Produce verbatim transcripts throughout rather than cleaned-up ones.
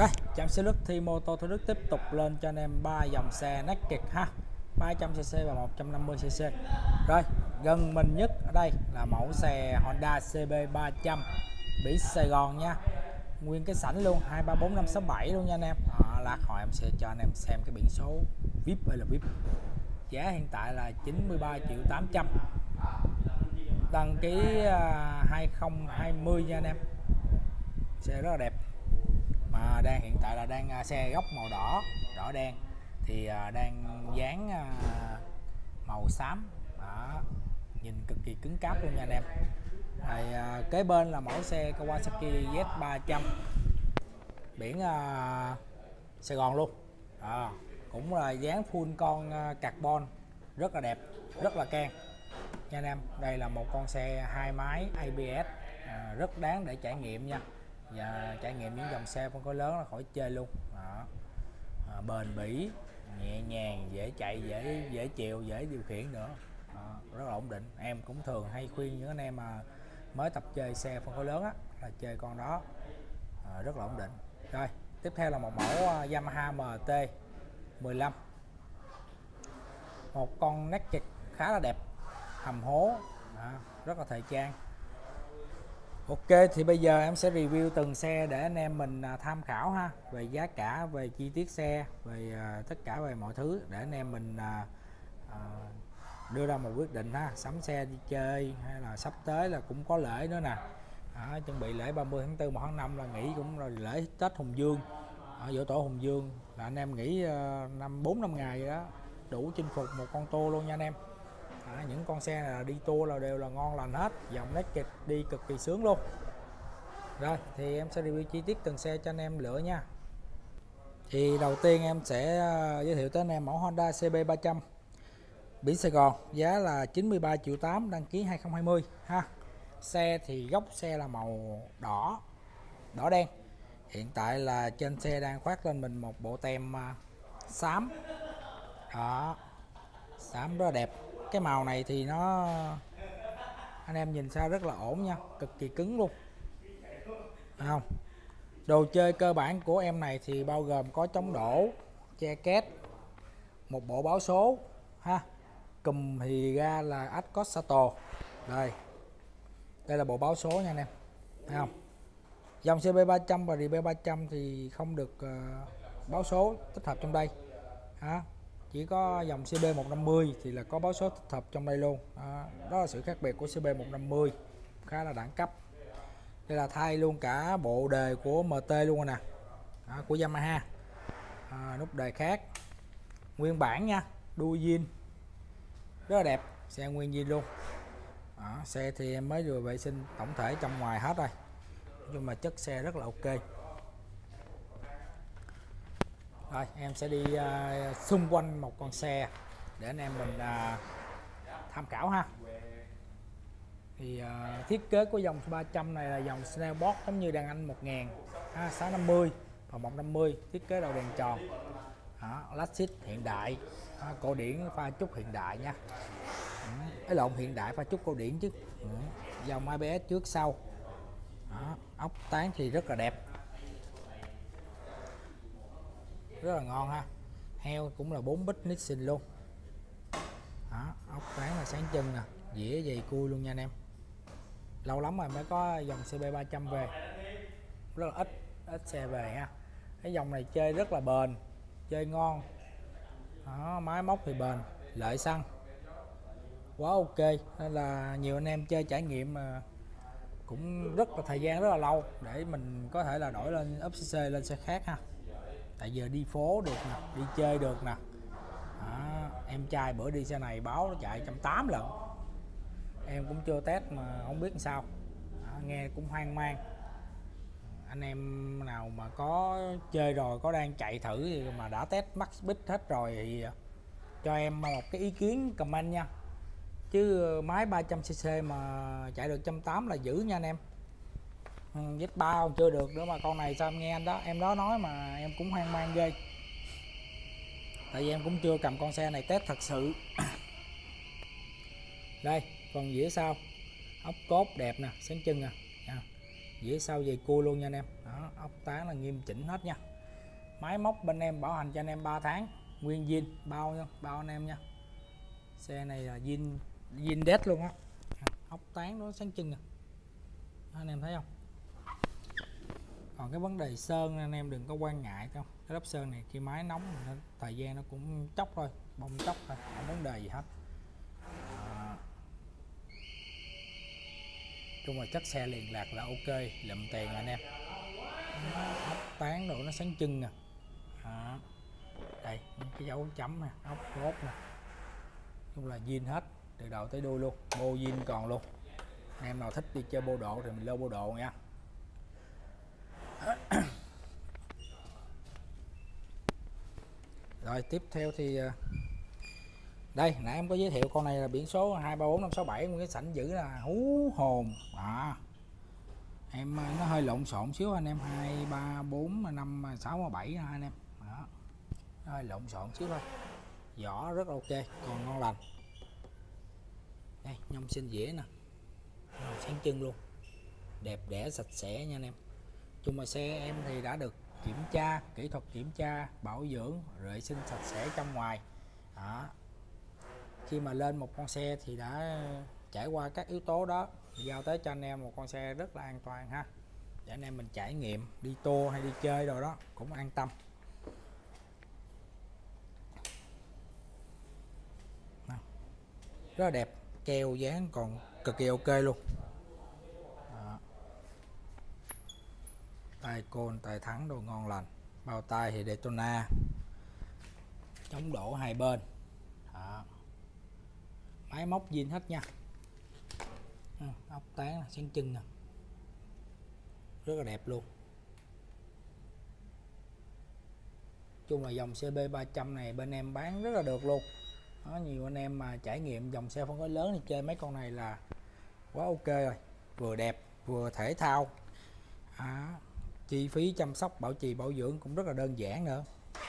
Đây, Trạm xe Đức Thi Mô tô Thủ Đức tiếp tục lên cho anh em ba dòng xe naked ha, ba trăm xê xê và một trăm năm mươi xê xê. Rồi, gần mình nhất ở đây là mẫu xe Honda xê bê ba trăm biển Sài Gòn nha. Nguyên cái sảnh luôn, hai ba bốn năm sáu bảy luôn nha anh em. À, lát hồi em sẽ cho anh em xem cái biển số vi ai pi hay là vi ai pi. Giá hiện tại là chín mươi ba triệu tám trăm. Đăng ký uh, hai không hai không nha anh em. Xe rất là đẹp. Mà đang hiện tại là đang uh, xe gốc màu đỏ, đỏ đen thì uh, đang dán uh, màu xám. Đó, nhìn cực kỳ cứng cáp luôn nha anh em. Rồi, uh, kế bên là mẫu xe Kawasaki Z ba trăm biển uh, Sài Gòn luôn. À, cũng là dán full con uh, carbon, rất là đẹp, rất là can nha anh em. Đây là một con xe hai máy a bê ét, à, rất đáng để trải nghiệm nha, và trải nghiệm những dòng xe phân khối lớn là khỏi chơi luôn. Đó. À, bền bỉ, nhẹ nhàng, dễ chạy, dễ dễ chịu, dễ điều khiển nữa. Đó, rất là ổn định. Em cũng thường hay khuyên những anh em mà mới tập chơi xe phân khối lớn á, là chơi con đó, à, rất là ổn định. Rồi tiếp theo là một mẫu uh, Yamaha em tê mười lăm, một con naked khá là đẹp, hầm hố, à, rất là thời trang. Ok, thì bây giờ em sẽ review từng xe để anh em mình à, tham khảo ha, về giá cả, về chi tiết xe, về à, tất cả về mọi thứ để anh em mình à, à, đưa ra một quyết định ha, sắm xe đi chơi hay là sắp tới là cũng có lễ nữa nè. Đó, chuẩn bị lễ ba mươi tháng tư, một tháng năm là nghỉ, cũng rồi lễ Tết Hùng Vương, ở giỗ tổ Hùng Vương là anh em nghỉ uh, năm bốn năm ngày rồi đó, đủ chinh phục một con tour luôn nha anh em. À, những con xe này là đi tour là đều là ngon lành hết, dòng naked đi cực kỳ sướng luôn. Rồi thì em sẽ review chi tiết từng xe cho anh em lựa nha. Thì đầu tiên em sẽ uh, giới thiệu tới anh em mẫu Honda xê bê ba trăm biển Sài Gòn, giá là chín mươi ba triệu tám, đăng ký hai không hai không ha. Xe thì gốc xe là màu đỏ, đỏ đen. Hiện tại là trên xe đang khoác lên mình một bộ tem uh, xám. Đó, xám rất là đẹp. Cái màu này thì nó anh em nhìn sao rất là ổn nha, cực kỳ cứng luôn. Thấy không? Đồ chơi cơ bản của em này thì bao gồm có chống đổ, che két, một bộ báo số ha, cùm thì ra là Ascot Sato. Đây, đây là bộ báo số nha anh em. Thấy không? Dòng xê bê ba trăm và rờ bê ba trăm thì không được uh, báo số tích hợp trong đây ha. Chỉ có dòng xê bê một năm mươi thì là có báo số tích hợp trong đây luôn. Đó, đó là sự khác biệt của xê bê một năm mươi, khá là đẳng cấp. Đây là thay luôn cả bộ đề của em tê luôn rồi nè. Đó, của Yamaha. À, nút đề khác, nguyên bản nha, đuôi zin rất là đẹp, xe nguyên zin luôn. Đó, xe thì em mới vừa vệ sinh tổng thể trong ngoài hết rồi, nhưng mà chất xe rất là ok. Rồi em sẽ đi uh, xung quanh một con xe để anh em mình uh, tham khảo ha. Thì uh, thiết kế của dòng ba trăm này là dòng Snellbox giống như đàn anh một nghìn, ha, sáu năm mươi và một năm mươi, thiết kế đầu đèn tròn. Đó, lát xích hiện đại, đó, cổ điển pha chút hiện đại nha. Cái lộn hiện đại pha chút cổ điển chứ. Ừ. Dòng a bê ét trước sau. Đó, ốc tán thì rất là đẹp, rất là ngon ha. Heo cũng là bốn bit Nixon luôn. Đó, ốc tán là sáng chân nè, dĩa dày cui luôn nha anh em. Lâu lắm rồi mới có dòng xê bê ba trăm về, rất là ít ít xe về ha. Cái dòng này chơi rất là bền, chơi ngon. Đó, máy móc thì bền, lợi xăng quá ok, nên là nhiều anh em chơi trải nghiệm mà cũng rất là thời gian rất là lâu để mình có thể là đổi lên ốp xê xê lên xe khác ha. Tại giờ đi phố được nè, đi chơi được nè. Đó, em trai bữa đi xe này báo nó chạy một trăm tám mươi lận, em cũng chưa test mà không biết làm sao. Đó, nghe cũng hoang mang. Anh em nào mà có chơi rồi, có đang chạy thử thì mà đã test max speed hết rồi thì cho em một cái ý kiến comment nha. Chứ máy ba trăm xê xê mà chạy được một trăm tám mươi là dữ nha anh em. Z ba còn chưa được nữa mà con này sao em nghe anh đó em đó nói mà em cũng hoang mang ghê. Tại vì em cũng chưa cầm con xe này test thật sự. Đây, phần dĩa sau, ốc cốt đẹp nè, sáng chân nè, dĩa sau dày cua luôn nha anh em. Đó, ốc tán là nghiêm chỉnh hết nha. Máy móc bên em bảo hành cho anh em ba tháng nguyên zin bao nha, bao anh em nha. Xe này là zin zin đét luôn á, ốc tán nó sáng trưng nè, anh em thấy không? Còn cái vấn đề sơn anh em đừng có quan ngại đâu, cái lớp sơn này khi máy nóng nó, thời gian nó cũng chóc thôi, bông chóc thôi, không vấn đề gì hết. À, chung là chất xe liền lạc là ok, lụm tiền anh em. Ốc tán độ nó sáng trưng nè. À, đây cái dấu chấm nè, ốc gốt nè, chung là zin hết từ đầu tới đuôi luôn, bô zin còn luôn. Anh em nào thích đi chơi bô độ thì mình lô bô độ nha. Rồi tiếp theo thì đây nãy em có giới thiệu con này là biển số hai ba bốn năm sáu bảy, cái sảnh giữ là hú hồn. À, em nó hơi lộn xộn xíu anh em, hai ba bốn năm sáu bảy anh em. Đó, nó hơi lộn xộn xíu thôi, vỏ rất ok, còn ngon lành. Đây nhông sinh dĩa nè, sáng trưng luôn, đẹp đẽ sạch sẽ nha anh em. Chung mà xe em thì đã được kiểm tra, kỹ thuật kiểm tra, bảo dưỡng, vệ sinh sạch sẽ trong ngoài. Đó, khi mà lên một con xe thì đã trải qua các yếu tố đó, giao tới cho anh em một con xe rất là an toàn ha, để anh em mình trải nghiệm đi tour hay đi chơi rồi đó cũng an tâm. Rất là đẹp, keo dán còn cực kỳ ok luôn. Đó, tay côn tay thắng đồ ngon lành, bao tay thì Daytona, chống đổ hai bên. Đó, máy móc zin hết nha. Ừ, ốc tán sáng trưng nè, rất là đẹp luôn. Chung là dòng xê bê ba trăm này bên em bán rất là được luôn. Đó, nhiều anh em mà trải nghiệm dòng xe phân khối lớn thì chơi mấy con này là quá ok rồi, vừa đẹp vừa thể thao. À, chi phí chăm sóc bảo trì bảo dưỡng cũng rất là đơn giản nữa.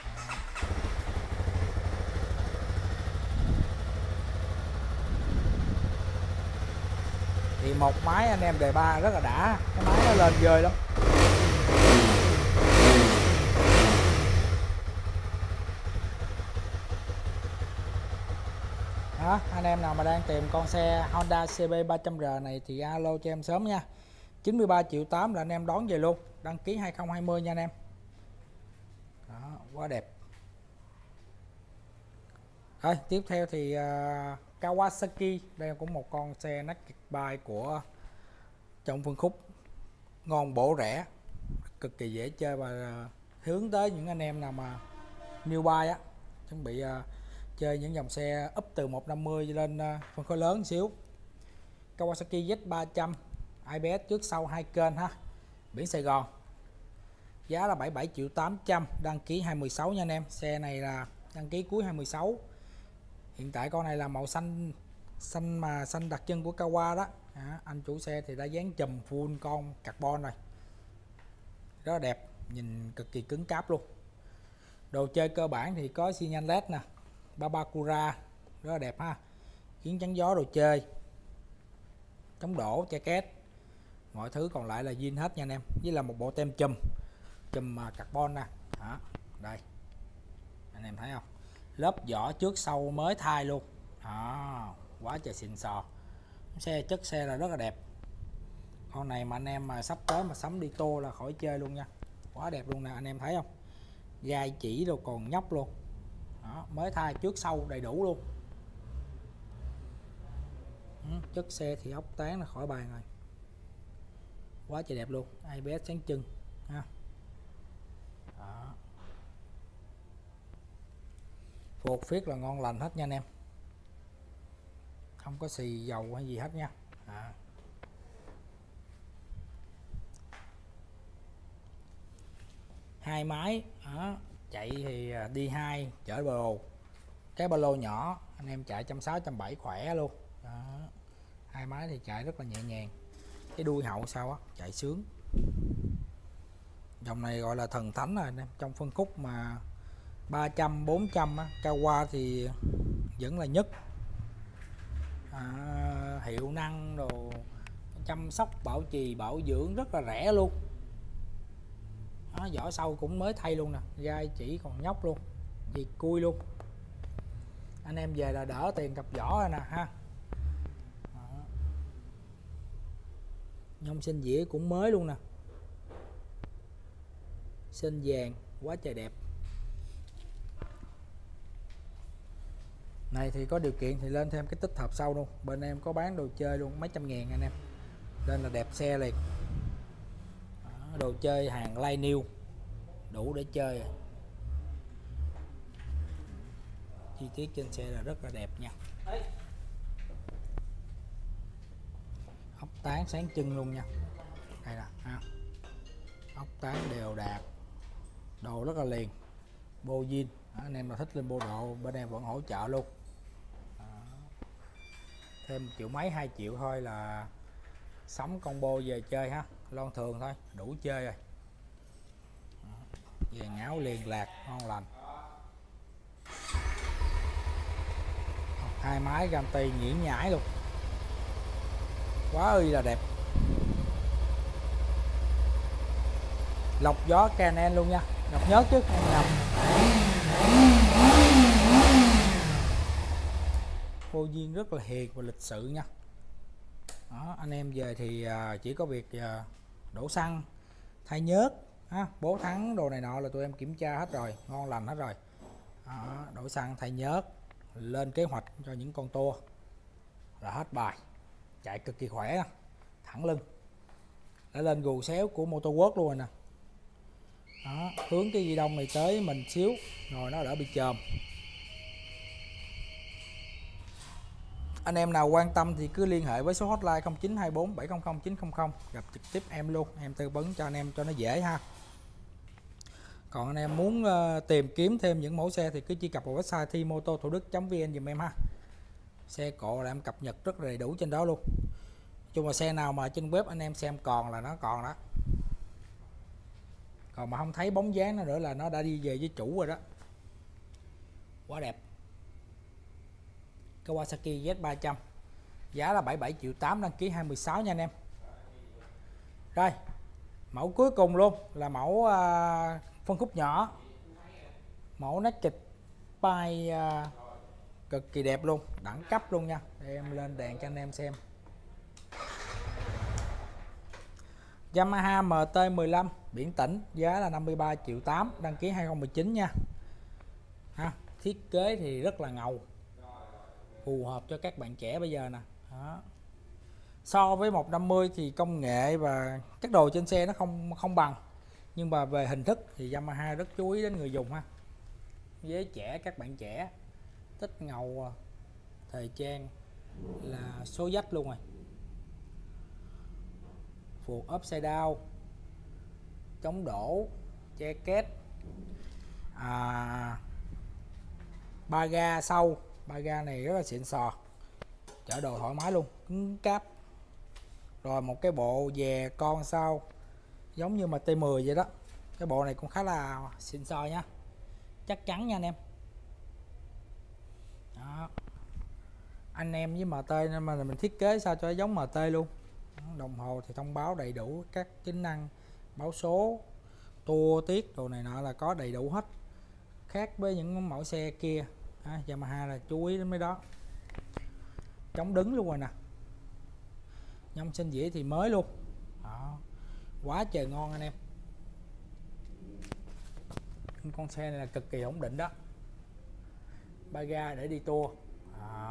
Thì một máy anh em đề ba rất là đã, cái máy nó lên dơi lắm. Đó, anh em nào mà đang tìm con xe Honda xê bê ba trăm R này thì alo cho em sớm nha. chín mươi ba triệu tám là anh em đón về luôn, đăng ký hai không hai không nha anh em. Đó, quá đẹp. Rồi tiếp theo thì uh, Kawasaki, đây cũng một con xe naked bike của trong phân khúc ngon bổ rẻ, cực kỳ dễ chơi và uh, hướng tới những anh em nào mà new buy á, chuẩn bị uh, chơi những dòng xe up từ một năm mươi lên uh, phân khối lớn xíu. Kawasaki Z ba trăm, i bê ét trước sau hai kênh ha, biển Sài Gòn, giá là bảy mươi bảy triệu tám trăm, đăng ký hai mươi sáu nha anh em. Xe này là đăng ký cuối hai mươi sáu. Hiện tại con này là màu xanh xanh mà xanh đặc trưng của Kawa đó. À, anh chủ xe thì đã dán chùm full con carbon rồi, rất là đẹp, nhìn cực kỳ cứng cáp luôn. Đồ chơi cơ bản thì có xi nhan led nè, Babakura rất là đẹp ha, kiến chắn gió đồ chơi, chống đổ, che két, mọi thứ còn lại là zin hết nha anh em, với là một bộ tem chùm chùm carbon nè. Đó, đây anh em thấy không, lớp vỏ trước sau mới thay luôn. Đó, quá trời xịn sò, xe chất xe là rất là đẹp. Con này mà anh em mà sắp tới mà sắm đi tô là khỏi chơi luôn nha, quá đẹp luôn nè, anh em thấy không, gai chỉ đâu còn nhóc luôn. Đó, mới thay trước sau đầy đủ luôn. Ừ, chất xe thì ốc tán là khỏi bàn rồi, quá trời đẹp luôn, i bê ét sáng trưng ha. Đó, phột phiết là ngon lành hết nha anh em, không có xì dầu hay gì hết nha. À, hai máy đó, chạy thì đi hai chở ba lô, cái ba lô nhỏ anh em chạy một sáu trăm bảy khỏe luôn. Đó, hai máy thì chạy rất là nhẹ nhàng, cái đuôi hậu sau á chạy sướng. Dòng này gọi là thần thánh rồi anh em, trong phân khúc mà ba trăm bốn trăm á, Kawa thì vẫn là nhất. À, hiệu năng đồ chăm sóc bảo trì bảo dưỡng rất là rẻ luôn. Đó, vỏ sau cũng mới thay luôn nè, gai chỉ còn nhóc luôn, gì cui luôn. Anh em về là đỡ tiền cặp vỏ rồi nè ha. Đó. Nhông sinh dĩa cũng mới luôn nè, sơn vàng quá trời đẹp. Này thì có điều kiện thì lên thêm cái tích hợp sau luôn, bên em có bán đồ chơi luôn mấy trăm ngàn anh em, nên là đẹp xe liền. Đó, đồ chơi hàng live new đủ để chơi. Chi tiết trên xe là rất là đẹp nha, ốc tán sáng trưng luôn nha. Đây nè ha, ốc tán đều đạt, đồ rất là liền, bô zin. Anh em mà thích lên bô độ bên em vẫn hỗ trợ luôn. Đó. Thêm triệu mấy hai triệu thôi là sắm combo về chơi ha, lon thường thôi đủ chơi rồi. Đó. Dàn áo liền lạc ngon lành, hai máy Gamti nhuyễn nhãi luôn, quá ư là đẹp. Lọc gió Canon luôn nha, lọc nhớt chứ không nhầm. Cô duyên rất là hiền và lịch sự nha. Đó, anh em về thì chỉ có việc đổ xăng, thay nhớt, bố thắng đồ này nọ là tụi em kiểm tra hết rồi, ngon lành hết rồi. Đó, đổ xăng thay nhớt, lên kế hoạch cho những con tua là hết bài, chạy cực kỳ khỏe, thẳng lưng, đã lên gù xéo của Motorworks luôn rồi nè. Đó, hướng cái ghi đông này tới mình xíu rồi nó đỡ bị chồm. Anh em nào quan tâm thì cứ liên hệ với số hotline không chín hai bốn bảy không không chín không không, gặp trực tiếp em luôn, em tư vấn cho anh em cho nó dễ ha. Còn anh em muốn uh, tìm kiếm thêm những mẫu xe thì cứ truy cập vào website thi moto thủ đức chấm vn dùm em ha. Xe cộ là em cập nhật rất đầy đủ trên đó luôn. Chung là xe nào mà trên web anh em xem còn là nó còn đó, còn mà không thấy bóng dáng nó nữa là nó đã đi về với chủ rồi đó. Quá đẹp. Kawasaki Z ba trăm, giá là bảy mươi bảy triệu tám, đăng ký hai mươi sáu nha anh em. Rồi mẫu cuối cùng luôn là mẫu uh, phân khúc nhỏ, mẫu naked bike, uh, cực kỳ đẹp luôn, đẳng cấp luôn nha. Để em lên đèn cho anh em xem. Yamaha em tê mười lăm biển tĩnh, giá là năm mươi ba triệu tám, đăng ký hai không một chín nha ha. Thiết kế thì rất là ngầu, phù hợp cho các bạn trẻ bây giờ nè. Đó. So với một năm mươi thì công nghệ và các đồ trên xe nó không không bằng, nhưng mà về hình thức thì Yamaha rất chú ý đến người dùng ha. Giới trẻ, các bạn trẻ thích ngầu thời trang là số dách luôn rồi. Phuộc upside down, chống đổ, che két, à, ba ga sau, ba ga này rất là xịn sò, chở đồ thoải mái luôn, cứng cáp. Rồi một cái bộ dè con sau giống như mà T mười vậy đó, cái bộ này cũng khá là xịn sò nha, chắc chắn nha anh em. Đó. Anh em với em tê nên mà mình thiết kế sao cho giống em tê luôn. Đồng hồ thì thông báo đầy đủ các tính năng báo số, tua tiết đồ này nọ là có đầy đủ hết, khác với những mẫu xe kia. À, Yamaha là chú ý đến mấy đó. Chống đứng luôn rồi nè, nhông sinh dĩa thì mới luôn. Đó. Quá trời ngon anh em, con xe này là cực kỳ ổn định đó. Ba ga để đi tour, à,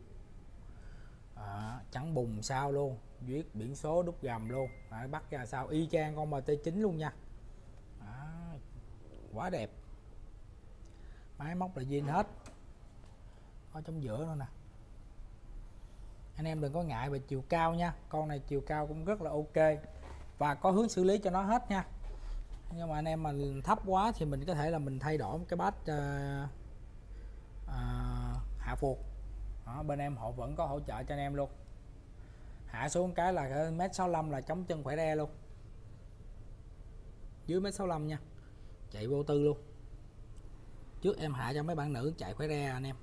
à, trắng bùng sao luôn, viết biển số đúc gầm luôn, à, bắt ra sao y chang con em tê chín luôn nha. À, quá đẹp, máy móc là zin hết, có chống giữa nữa nè. Anh em đừng có ngại về chiều cao nha, con này chiều cao cũng rất là ok và có hướng xử lý cho nó hết nha. Nhưng mà anh em mà thấp quá thì mình có thể là mình thay đổi cái bát uh, uh, hạ phuộc. Đó, bên em họ vẫn có hỗ trợ cho anh em luôn. Hạ xuống cái là mét sáu lăm là chống chân khỏe re luôn, dưới mét sáu lăm nha, chạy vô tư luôn. Trước em hạ cho mấy bạn nữ chạy khỏe re anh em.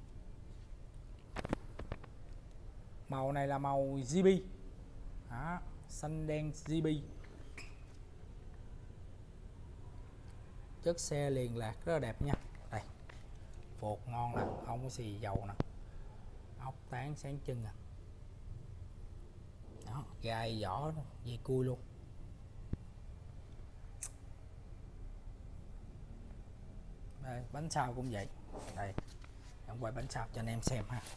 Màu này là màu giê bê. Đó, xanh đen giê bê. chất xe liền lạc rất là đẹp nha. Đây, phột ngon nè, không có xì dầu nè, ốc tán sáng trưng à. Đó, gai vỏ dây cui luôn. Đây, bánh sau cũng vậy. Đây, em quay bánh sau cho anh em xem ha.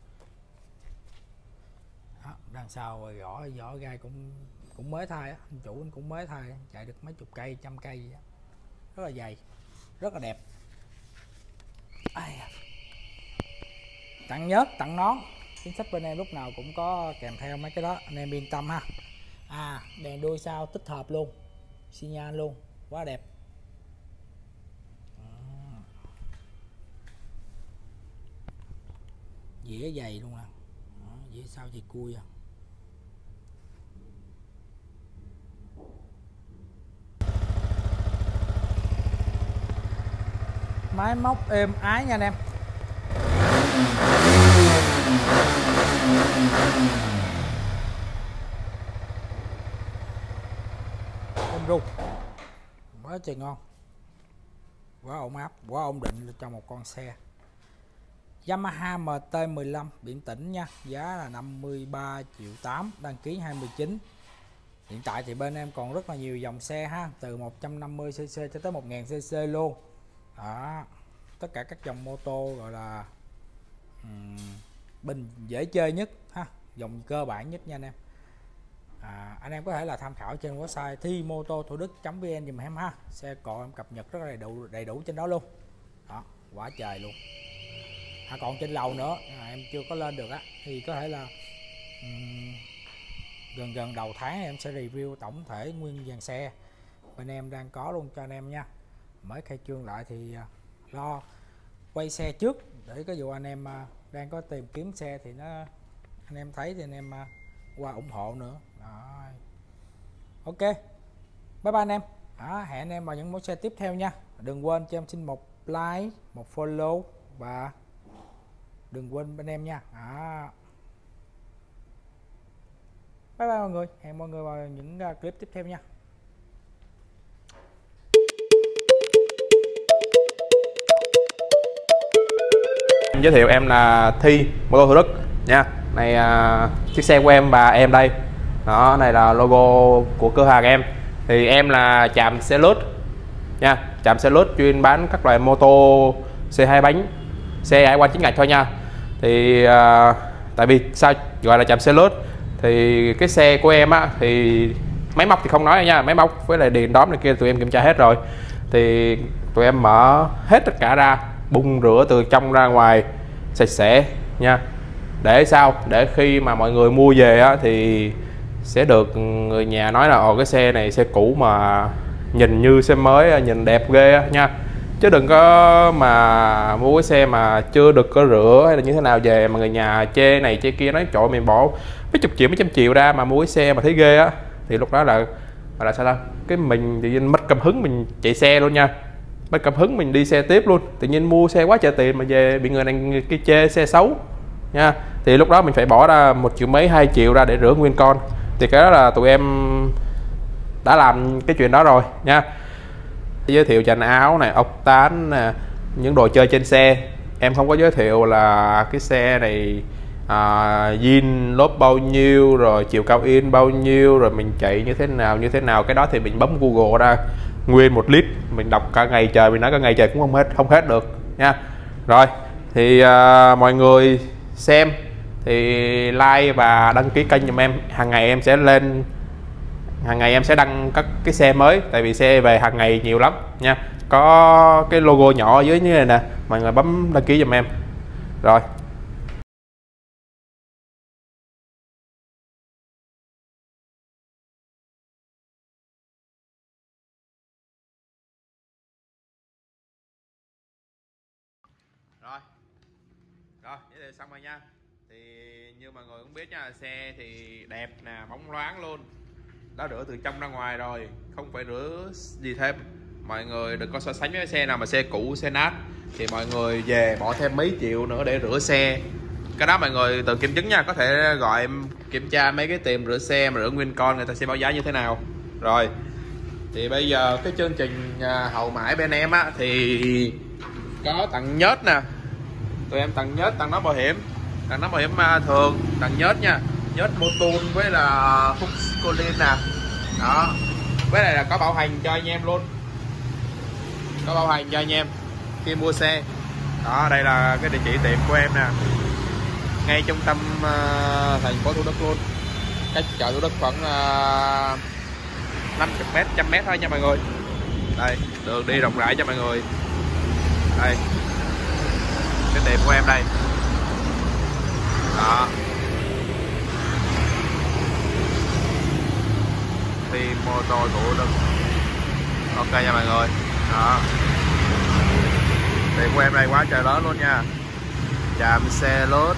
Đó, đằng sau gõ vỏ gai cũng cũng mới thay á, anh chủ anh cũng mới thay, chạy được mấy chục cây, trăm cây vậy. Rất là dày, rất là đẹp. Ai à. Tặng nhớt, tặng nón, chính sách bên em lúc nào cũng có kèm theo mấy cái đó, anh em yên tâm ha. À, đèn đuôi sau tích hợp luôn, xi nhan luôn, quá đẹp. Dĩa dày luôn nè, dĩa sau dây cui à. Máy móc êm ái nha anh em. Êm ru, quá trời ngon, quá ổn áp, quá ổn định trong một con xe Yamaha em tê mười lăm biển tĩnh nha. Giá là năm mươi ba triệu tám, đăng ký hai mươi chín. Hiện tại thì bên em còn rất là nhiều dòng xe ha, từ một trăm năm mươi xê xê cho tới một nghìn xê xê luôn. Đó, tất cả các dòng mô tô gọi là um, bình dễ chơi nhất ha, dòng cơ bản nhất nha anh em. À, anh em có thể là tham khảo trên website thi mô tô thủ đức chấm vn dùm em ha. Xe cộ em cập nhật rất là đầy đủ đầy đủ trên đó luôn. Đó, quá trời luôn. À, còn trên lầu nữa à, em chưa có lên được á, thì có thể là um, gần gần đầu tháng em sẽ review tổng thể nguyên dàn xe bên em đang có luôn cho anh em nha. Mới khai trương lại thì uh, lo quay xe trước để có dù anh em uh, đang có tìm kiếm xe thì nó anh em thấy thì anh em uh, qua ủng hộ nữa. Đó. Ok, bye bye anh em. Đó, hẹn anh em vào những mẫu xe tiếp theo nha. Đừng quên cho em xin một like, một follow và đừng quên bên em nha. Đó. Bye bye mọi người, hẹn mọi người vào những uh, clip tiếp theo nha. Giới thiệu em là Thi mô tô Thủ Đức nha. Này à, chiếc xe của em và em đây. Đó, này là logo của cửa hàng em. Thì em là Trạm Xe Lướt nha. Trạm Xe Lướt chuyên bán các loại mô tô xe hai bánh, xe hải quan chính ngạch thôi nha. Thì à, tại vì sao gọi là Trạm Xe Lướt thì cái xe của em á thì máy móc thì không nói nha, máy móc với lại điện đóm này kia tụi em kiểm tra hết rồi. Thì tụi em mở hết tất cả ra, bung rửa từ trong ra ngoài sạch sẽ nha. Để sao để khi mà mọi người mua về á, thì sẽ được người nhà nói là ồ cái xe này xe cũ mà nhìn như xe mới, nhìn đẹp ghê á, nha. Chứ đừng có mà mua cái xe mà chưa được có rửa hay là như thế nào về mà người nhà chê này chê kia, nói trời mình bỏ mấy chục triệu mấy trăm triệu ra mà mua cái xe mà thấy ghê á, thì lúc đó là là sao ta, cái mình thì mất cảm hứng mình chạy xe luôn nha, mất cảm hứng mình đi xe tiếp luôn. Tự nhiên mua xe quá trời tiền mà về bị người này người kia chê xe xấu nha, thì lúc đó mình phải bỏ ra một triệu mấy hai triệu ra để rửa nguyên con. Thì cái đó là tụi em đã làm cái chuyện đó rồi nha. Giới thiệu chành áo này, ốc tán nè, những đồ chơi trên xe. Em không có giới thiệu là cái xe này à, zin lốp bao nhiêu, rồi chiều cao in bao nhiêu, rồi mình chạy như thế nào như thế nào. Cái đó thì mình bấm Google ra nguyên một lít, mình đọc cả ngày trời, mình nói cả ngày trời cũng không hết không hết được nha. Rồi thì à, mọi người xem thì like và đăng ký kênh giùm em. Hàng ngày em sẽ lên, hàng ngày em sẽ đăng các cái xe mới, tại vì xe về hàng ngày nhiều lắm nha. Có cái logo nhỏ ở dưới như này nè, mọi người bấm đăng ký giùm em. Rồi rồi rồi vậy thì xong rồi nha. Thì như mọi người cũng biết nha, xe thì đẹp nè, bóng loáng luôn, đã rửa từ trong ra ngoài rồi, không phải rửa gì thêm. Mọi người đừng có so sánh với cái xe nào mà xe cũ xe nát thì mọi người về bỏ thêm mấy triệu nữa để rửa xe. Cái đó mọi người tự kiểm chứng nha, có thể gọi em kiểm tra mấy cái tiệm rửa xe mà rửa nguyên con, người ta sẽ báo giá như thế nào. Rồi Thì bây giờ cái chương trình à, hậu mãi bên em á thì có tặng nhớt nè, tụi em tặng nhớt, tặng nón bảo hiểm, tặng nón bảo hiểm à, thường, tặng nhớt nha, nhớt Motul với là Fuxcolin nè, đó, với lại là có bảo hành cho anh em luôn, có bảo hành cho anh em khi mua xe. Đó, đây là cái địa chỉ tiệm của em nè, ngay trung tâm uh, thành phố Thủ Đức luôn, cách chợ Thủ Đức khoảng uh, năm mươi mét, trăm mét thôi nha mọi người. Đây, đường đi rộng rãi cho mọi người. Đây, cái tiệm của em đây. Đó, thì mô tô Thủ Đức. Ok nha mọi người. Đó, tiệm của em đây quá trời lớn luôn nha, chạm xe lốt.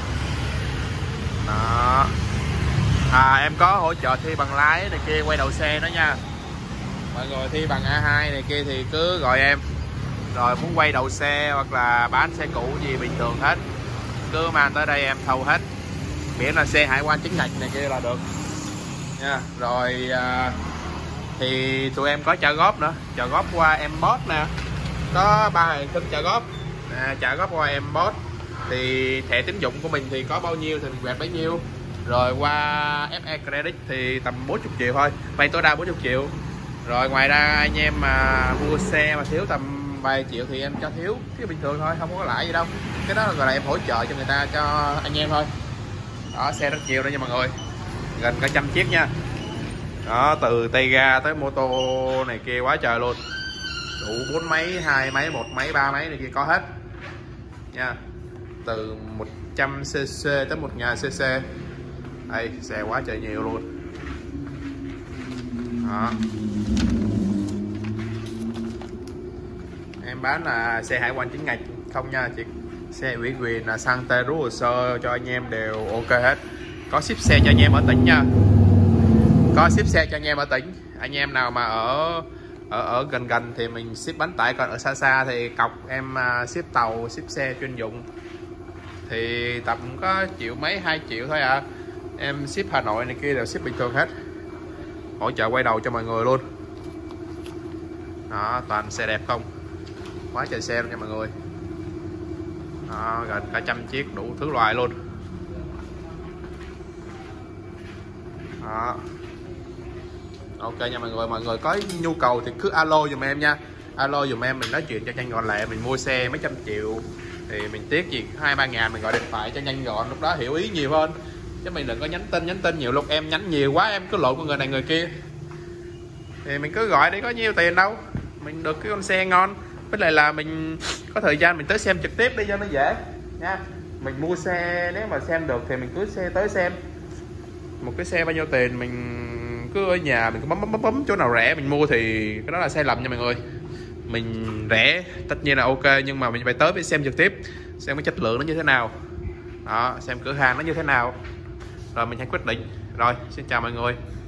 Đó, à, em có hỗ trợ thi bằng lái này kia, quay đầu xe nữa nha mọi người. Thi bằng A hai này kia thì cứ gọi em, rồi muốn quay đầu xe hoặc là bán xe cũ gì bình thường hết, cứ mang tới đây em thâu hết, miễn là xe hải quan chính ngạch này kia là được nha. Rồi à, thì tụi em có trả góp nữa, trả góp qua Embot nè, có ba hình thức trả góp à, trả góp qua Embot thì thẻ tín dụng của mình thì có bao nhiêu thì mình quẹt bấy nhiêu, rồi qua ép e Credit thì tầm bốn mươi triệu thôi, vay tối đa bốn mươi triệu. Rồi ngoài ra anh em mà mua xe mà thiếu tầm vài triệu thì em cho thiếu, cái bình thường thôi, không có lãi gì đâu. Cái đó gọi là em hỗ trợ cho người ta, cho anh em thôi. Đó, xe rất nhiều đó nha mọi người, gần cả trăm chiếc nha. Đó, từ tay ga tới mô tô này kia quá trời luôn, đủ bốn máy, hai máy, một máy, ba máy này kia có hết nha, từ một trăm xê xê tới một nghìn xê xê. Đây, xe quá trời nhiều luôn. Đó, em bán là xe hải quan chính ngạch không nha chị, xe ủy quyền là sang tên rú hồ sơ cho anh em đều ok hết. Có ship xe cho anh em ở tỉnh nha, có ship xe cho anh em ở tỉnh. Anh em nào mà ở ở ở gần gần thì mình ship bánh tải, còn ở xa xa thì cọc em ship tàu, ship xe chuyên dụng thì tầm có triệu mấy, hai triệu thôi à. Em ship Hà Nội này kia đều ship bình thường hết, hỗ trợ quay đầu cho mọi người luôn. Đó, toàn xe đẹp không, quá trời xe luôn nha mọi người. Đó, gần cả trăm chiếc đủ thứ loại luôn. Đó, ok nha mọi người. Mọi người có nhu cầu thì cứ alo giùm em nha, alo giùm em, mình nói chuyện cho nhanh gọn lẹ. Mình mua xe mấy trăm triệu thì mình tiếc gì hai ba ngàn, mình gọi điện thoại cho nhanh gọn, lúc đó hiểu ý nhiều hơn, chứ mình đừng có nhắn tin nhắn tin nhiều. Lúc em nhắn nhiều quá em cứ lộn con người này người kia, thì mình cứ gọi đi, có nhiêu tiền đâu, mình được cái con xe ngon. Với lại là mình có thời gian mình tới xem trực tiếp đi cho nó dễ nha. Mình mua xe nếu mà xem được thì mình cứ xe tới xem. Một cái xe bao nhiêu tiền mình cứ ở nhà mình cứ bấm bấm bấm bấm chỗ nào rẻ mình mua thì cái đó là sai lầm nha mọi người. Mình rẻ tất nhiên là ok, nhưng mà mình phải tới phải xem trực tiếp, xem cái chất lượng nó như thế nào đó, xem cửa hàng nó như thế nào, rồi mình hãy quyết định. Rồi, xin chào mọi người.